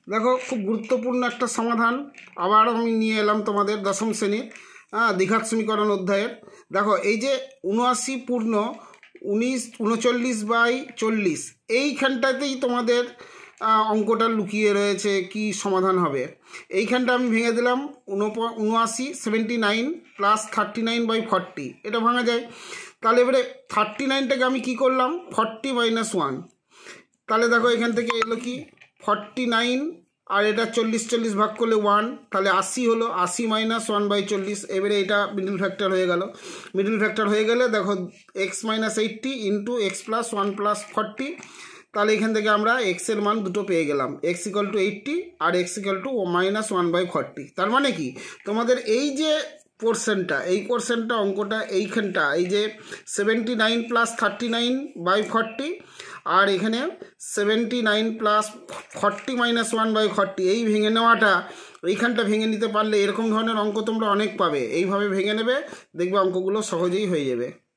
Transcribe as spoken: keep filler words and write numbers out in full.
দেখো খুব গুরুত্বপূর্ণ একটা সমাধান আবার আমি নিয়ে এলাম তোমাদের দশম শ্রেণীর হ্যাঁ দ্বিঘাত সমীকরণ অধ্যায়ের। দেখো এই যে উনআশি পূর্ণ উনিশ উনচল্লিশ বাই চল্লিশ এইখানটাতেই তোমাদের অঙ্কটা লুকিয়ে রয়েছে, কি সমাধান হবে। এইখানটা আমি ভেঙে দিলাম উনআশি seventy nine plus thirty nine by forty, এটা ভাঙা যায়। তাহলে এবারে থার্টি নাইনটাকে আমি কি করলাম, ফর্টি মাইনাস ওয়ান। তাহলে দেখো এখান থেকে এলো কি ফর্টি নাইন, আর এটা চল্লিশ চল্লিশ ভাগ করলে ওয়ান, তাহলে আশি হলো। আশি মাইনাস ওয়ান বাই চল্লিশ। এবারে এটা মিডল ফ্যাক্টর হয়ে গেল। মিডল ফ্যাক্টর হয়ে গেলে দেখো x minus eighty into x plus one plus forty. তাহলে এখান থেকে আমরা এক্সের মান দুটো পেয়ে গেলাম, এক্স ইকাল টু এইটটি আর x equal to minus one by forty. তার মানে কি তোমাদের এই যে পোর্শনটা, এই পোর্শনটা অঙ্কটা এইখানটা এই যে seventy nine plus thirty nine by forty, আর এখানে seventy nine plus forty minus one by forty, এই ভেঙে নেওয়াটা এইখানটা ভেঙে নিতে পারলে এরকম ধরনের অঙ্ক তোমরা অনেক পাবে। এইভাবে ভেঙে নেবে, দেখবে অঙ্কগুলো সহজেই হয়ে যাবে।